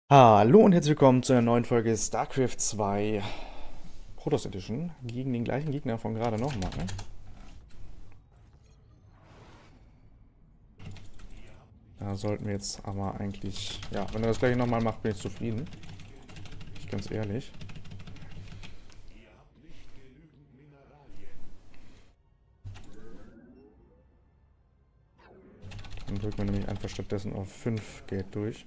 Hallo und herzlich willkommen zu einer neuen Folge StarCraft 2 Protoss Edition gegen den gleichen Gegner von gerade nochmal. Da sollten wir jetzt aber eigentlich, ja, wenn er das gleiche nochmal macht, bin ich zufrieden. Bin ich ganz ehrlich. Dann drücken wir nämlich einfach stattdessen auf 5 Geld durch.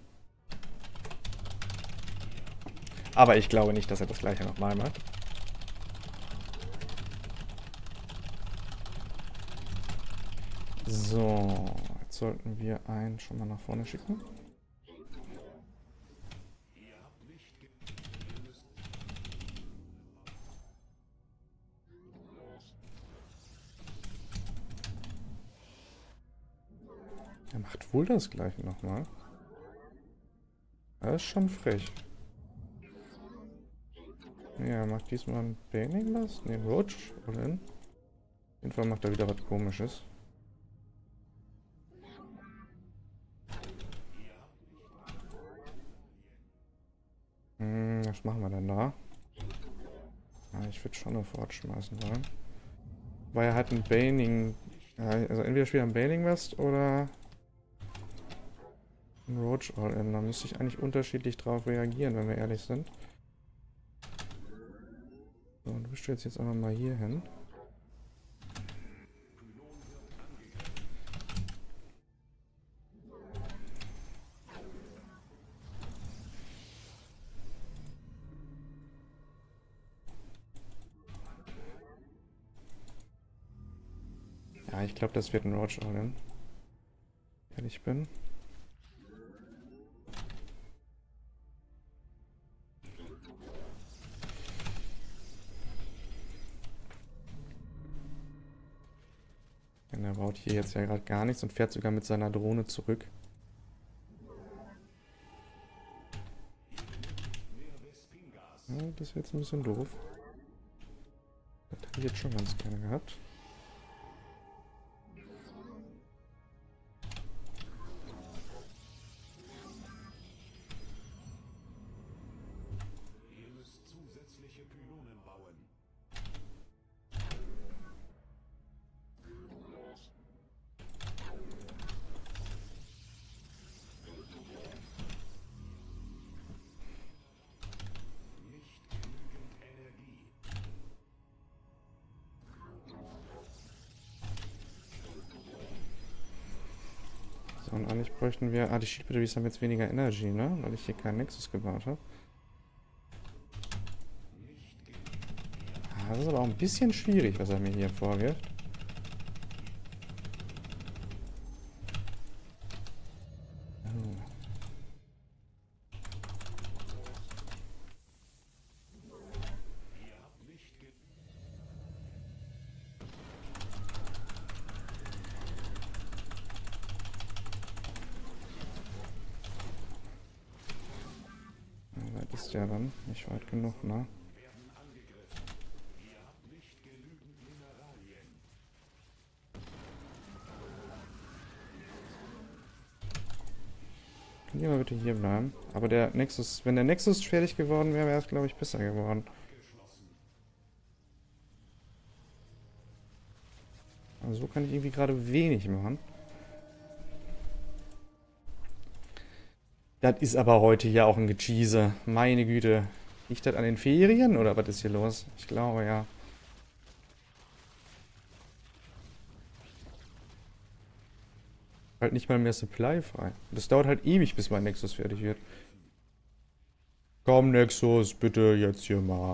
Aber ich glaube nicht, dass er das gleiche nochmal macht. So, jetzt sollten wir einen schon mal nach vorne schicken. Er macht wohl das gleiche nochmal. Das ist schon frech. Ja, er macht diesmal ein Baning was? Ne, Roach oder in? Auf jeden Fall macht er wieder was Komisches. Was machen wir denn da? Ja, ich würde schon eine Fort schmeißen wollen. Weil er hat ein Baning. Ja, also entweder spielt er ein Baning West oder ein Roach All-In. Da müsste ich eigentlich unterschiedlich drauf reagieren, wenn wir ehrlich sind. So, du stellst jetzt einfach mal hier hin. Ja, ich glaube, das wird ein Roach All-In. Ehrlich bin. Denn er baut hier jetzt ja gerade gar nichts und fährt sogar mit seiner Drohne zurück. Ja, das wird jetzt ein bisschen doof. Das hätte ich jetzt schon ganz gerne gehabt. So, und eigentlich bräuchten wir... Ah, die Shield Batteries haben jetzt weniger Energy, ne? Weil ich hier keinen Nexus gebaut habe. Das ist aber auch ein bisschen schwierig, was er mir hier vorwirft. Weit ist der dann? Nicht weit genug, ne? Können die mal bitte hier bleiben? Aber der Nexus, wenn der Nexus fertig geworden wäre, wäre es, glaube ich, besser geworden. Also so kann ich irgendwie gerade wenig machen. Das ist aber heute ja auch ein Gecheese. Meine Güte. Liegt das an den Ferien oder was ist hier los? Ich glaube ja. Halt nicht mal mehr Supply frei. Das dauert halt ewig, bis mein Nexus fertig wird. Komm, Nexus, bitte jetzt hier mal.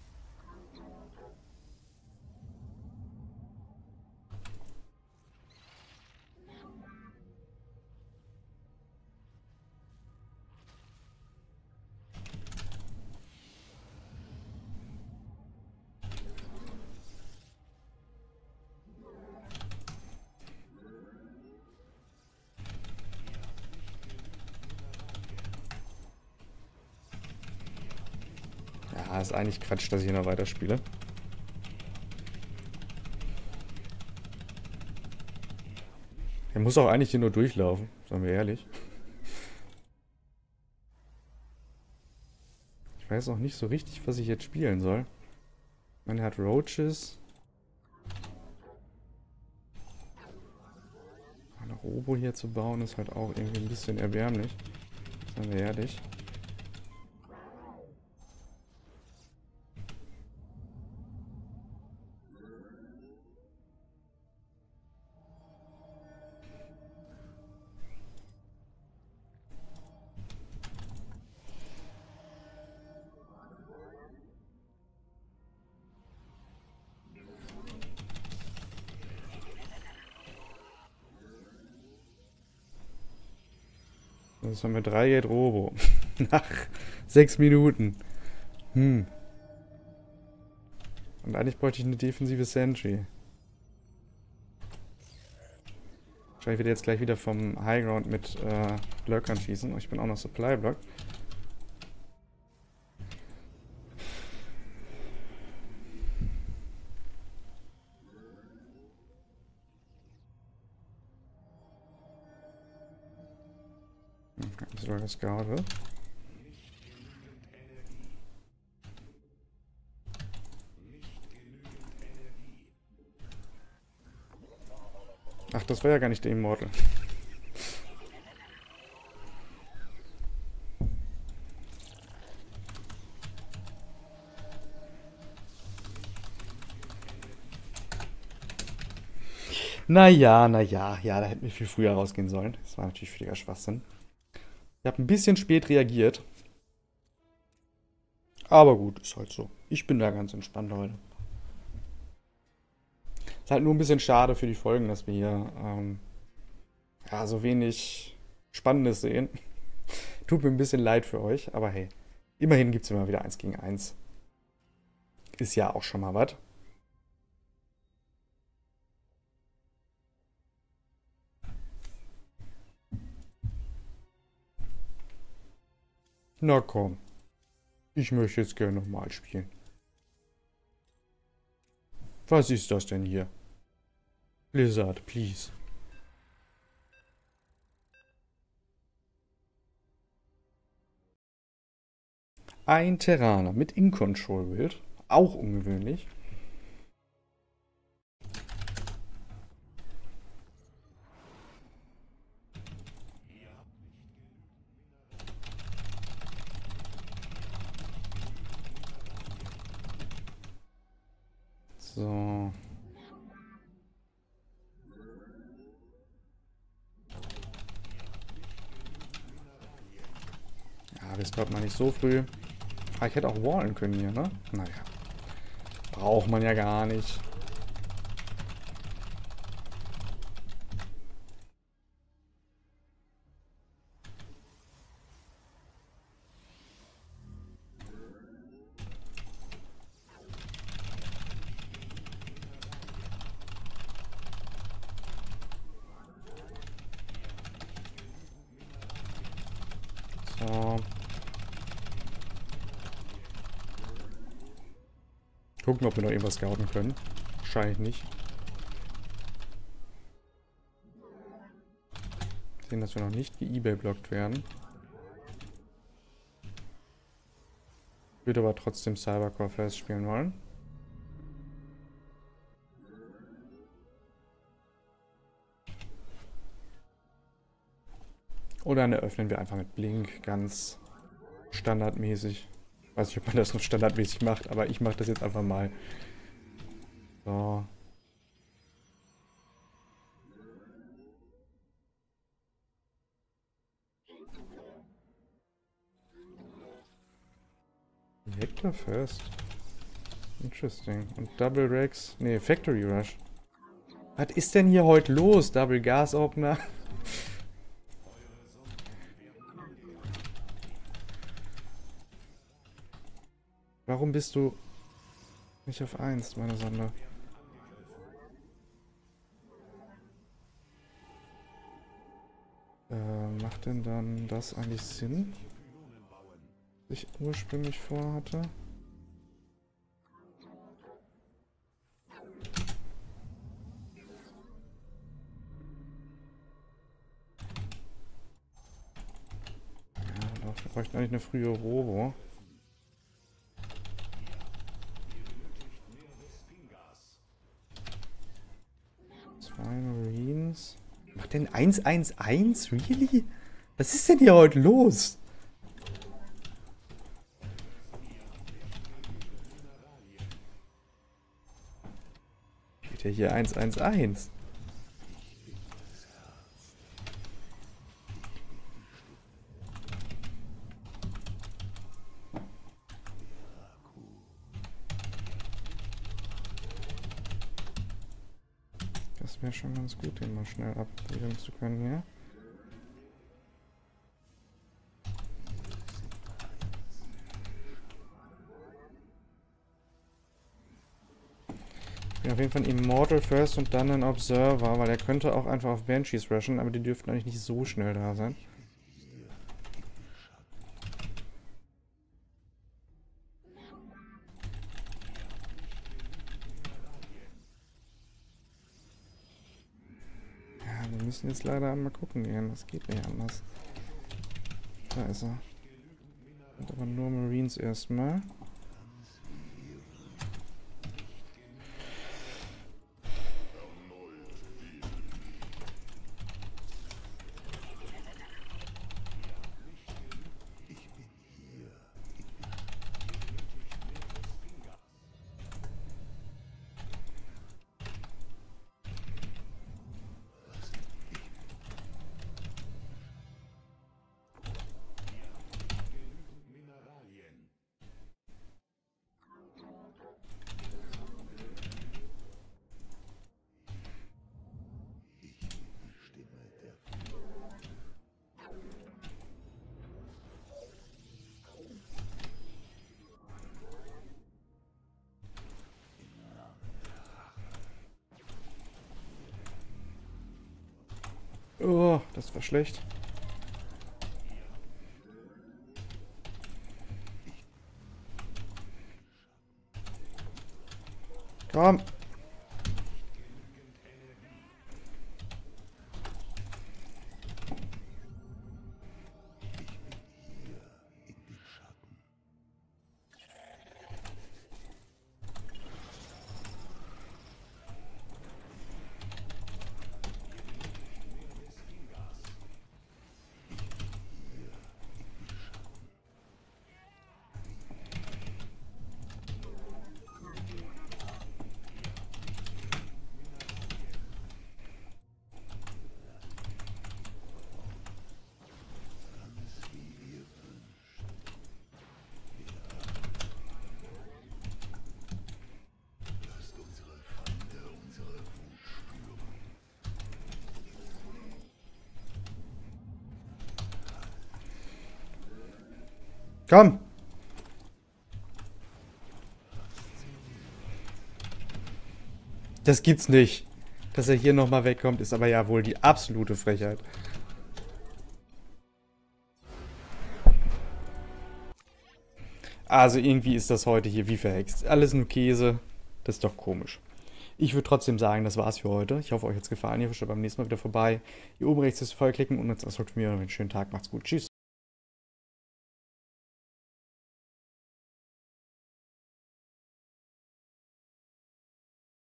Ja, ist eigentlich Quatsch, dass ich hier noch weiterspiele. Er muss auch eigentlich hier nur durchlaufen, sagen wir ehrlich. Ich weiß auch nicht so richtig, was ich jetzt spielen soll. Ich meine, er hat Roaches. Eine Robo hier zu bauen ist halt auch irgendwie ein bisschen erbärmlich. Seien wir ehrlich. Jetzt haben wir 3 Gate Robo. Nach 6 Minuten. Und eigentlich bräuchte ich eine defensive Sentry. Wahrscheinlich wird er jetzt gleich wieder vom Highground mit Lurkern schießen. Ich bin auch noch Supply Block. Das war das Garde. Ach, das war ja gar nicht der Immortal. Naja, ja, da hätten wir viel früher rausgehen sollen. Das war natürlich völliger Schwachsinn. Ich habe ein bisschen spät reagiert. Aber gut, ist halt so. Ich bin da ganz entspannt heute. Ist halt nur ein bisschen schade für die Folgen, dass wir hier ja, so wenig Spannendes sehen. Tut mir ein bisschen leid für euch, aber hey, immerhin gibt es immer wieder 1 gegen 1. Ist ja auch schon mal was. Na komm, ich möchte jetzt gerne nochmal spielen. Was ist das denn hier? Blizzard, please. Ein Terraner mit In-Control-Bild. Auch ungewöhnlich. So. Ja, das glaubt man nicht so früh. Ah, ich hätte auch wallen können hier, ne? Naja. Braucht man ja gar nicht. So. Gucken, ob wir noch irgendwas scouten können. Wahrscheinlich nicht. Sehen, dass wir noch nicht ge-ebay-blockt werden. Ich würde aber trotzdem Cybercore Fest spielen wollen. Oder dann eröffnen wir einfach mit Blink, ganz standardmäßig. Weiß nicht, ob man das noch standardmäßig macht, aber ich mache das jetzt einfach mal. So. Vector First. Interesting. Und Double Rex. Ne, Factory Rush. Was ist denn hier heute los? Double Gas Opener. Warum bist du nicht auf 1, meine Sonde? Macht denn dann das eigentlich Sinn? Was ich ursprünglich vorhatte? Ja, dafür bräuchte ich eigentlich eine frühe Robo. macht denn 111? Really? Was ist denn hier heute los? Steht ja hier 111. Das wäre schon ganz gut, den mal schnell abprobieren zu können, ja? Ich bin auf jeden Fall ein Immortal first und dann ein Observer, weil er könnte auch einfach auf Banshees rushen, aber die dürften eigentlich nicht so schnell da sein. Wir müssen jetzt leider mal gucken gehen. Das geht nicht anders. Da ist er. Und aber nur Marines erstmal. Oh, das war schlecht. Komm. Komm. Das gibt's nicht. Dass er hier nochmal wegkommt, ist aber ja wohl die absolute Frechheit. Also irgendwie ist das heute hier wie verhext. Alles nur Käse. Das ist doch komisch. Ich würde trotzdem sagen, das war's für heute. Ich hoffe, euch hat's gefallen. Ihr schaut beim nächsten Mal wieder vorbei. Hier oben rechts ist Feuer klicken und jetzt erstmal mir einen schönen Tag. Macht's gut. Tschüss.